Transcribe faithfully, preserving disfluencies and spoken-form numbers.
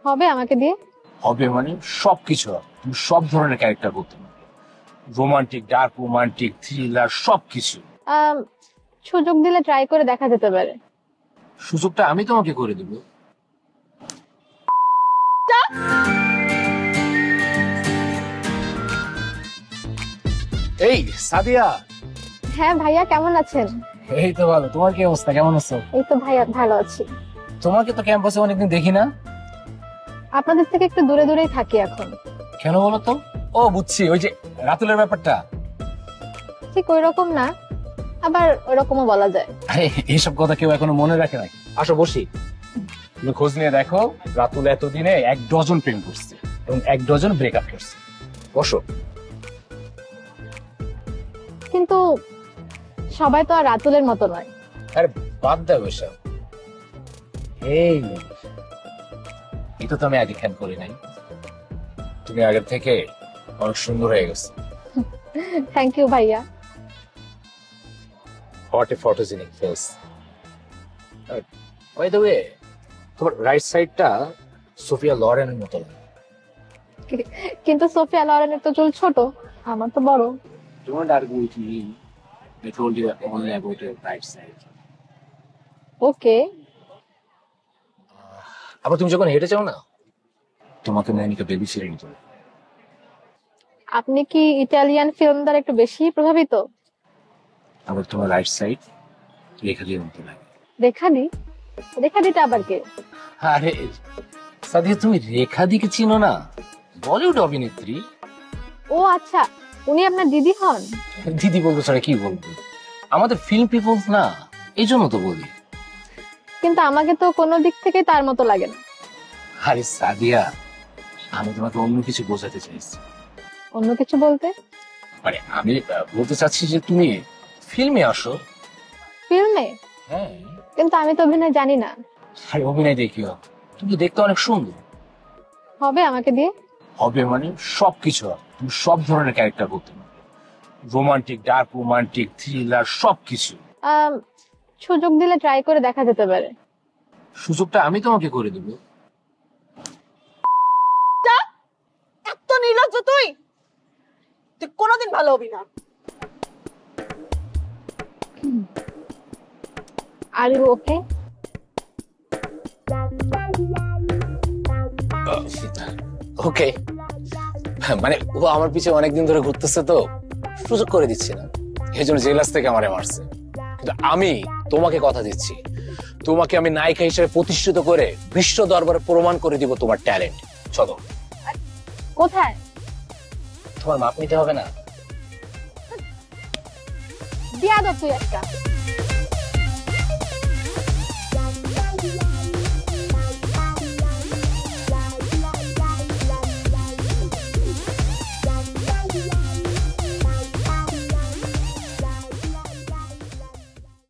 হবে আমাকে দিয়ে? হবে মানে সবকিছু। তুমি সব ধরনের ক্যারেক্টার করতে পারো, রোমান্টিক, ডার্ক রোমান্টিক, থ্রিলার, সবকিছু। আম, সুযোগ দিলে ট্রাই করে দেখা যেতে পারে। সুযোগটা আমি তোমাকে করে দেব। এই সাদিয়া। হ্যাঁ ভাইয়া, কেমন আছেন? এই তো ভালো, তোমার কি অবস্থা, কেমন আছো? এই তো ভাইয়া ভালো আছি। তোমাকে তো ক্যাম্পাসে অনেকদিন দেখি না। আপনাদের থেকে একটু দূরে দূরেই থাকি এখন। কেন বলো তো? ও বুঝছি, ওই যে রাতুলের ব্যাপারটা। ঠিক ওই রকম না, আবার ওইরকমও বলা যায়। আরে এইসব কথা কেউ এখনো মনে রাখে নাকি? আসো বসি, তুমি খোঁজ নিয়ে দেখো। রাতুল এতদিনে এক ডজন প্রেম করছে এবং এক ডজন ব্রেকআপ করছে। বসো। কিন্তু সবাই তো আর রাতুলের মতো নয়। আরে বাদ দাও এসব। এই এটা তো আমি আগে খেয়াল করি নাই। তুমি আগের থেকে অনেক সুন্দর হয়ে গেছো। থ্যাংক ইউ ভাইয়া। What a photogenic face. By the way, তোমার রাইট সাইডটা সোফিয়া লরেনের মতো লাগে। কিন্তু সোফিয়া লরেনের তো চুল ছোট, আমার তো বড়। Don't argue with me. I told you only about your right side. ওকে। আবার তুমি যখন হেঁটে যাও না, তোমাকে নায়িকা বেবি ছেড়ে নিতে। আপনি কি ইটালিয়ান ফিল্ম দ্বারা একটু বেশি প্রভাবিত? আবার তোমার রাইট সাইড রেখা দিয়ে মতো লাগে। রেখা দি? রেখা দিটা আবার কে? আরে সাদিয়া, তুমি রেখা দিকে চিনো না? বলিউড অভিনেত্রী। ও আচ্ছা, উনি আপনার দিদি হন? দিদি বলবো ছাড়া কি বলবো, আমাদের ফিল্ম পিপলস না, এই জন্য তো বলি। কিন্তু আমাকে তো কোনো দিক থেকে তার মতো লাগে না। আরে সাদিয়া, আমি তোমাকে অন্য কিছু বোঝাতে চাইছি। অন্য কিছু বলতে? মানে আমি বলতে চাচ্ছি যে তুমি ফিল্মে আসো। ফিল্মে? হ্যাঁ। কিন্তু আমি তো অভিনয় জানি না। আরে অভিনয় দেখিও, তুমি দেখতে অনেক সুন্দর। হবে আমাকে দিয়ে? হবে মানে সবকিছু। তুমি সব ধরনের ক্যারেক্টার করতে পারো, রোমান্টিক, ডার্ক রোমান্টিক, থ্রিলার, সবকিছু। আম, সুযোগ দিলে ট্রাই করে দেখা যেতে পারে। সুযোগটা আমি তোমাকে করে দেব। এত নির্লজ্জ তুই, তুই কোনোদিন ভালো হবি না। Are you okay? ওকে, মানে ও আমার পিছে অনেকদিন ধরে ঘুরতেছে তো সুযোগ করে দিচ্ছে না, এই জন্য জেলাস থেকে আমারে মারছে। কিন্তু আমি তোমাকে কথা দিচ্ছি, তোমাকে আমি নায়িকা হিসেবে প্রতিষ্ঠিত করে বিশ্ব দরবারে প্রমাণ করে দিব তোমার ট্যালেন্ট। চলো। কোথায়? তোমার মাপ নিতে হবে না? দিয়া দাও তুই একটা।